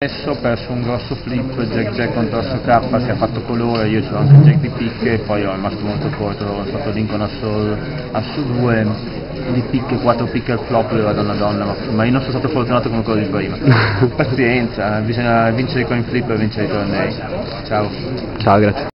Adesso ho perso un grosso flip, Jack contro Asso K, si è fatto colore, io ho anche Jack di picche e poi ho rimasto molto corto, ho fatto Lincoln Asso 2 di picche, 4 picche al flop della donna, ma io non sono stato fortunato come quello di prima. Pazienza, bisogna vincere i coin flip per vincere i tornei. Ciao. Ciao, grazie.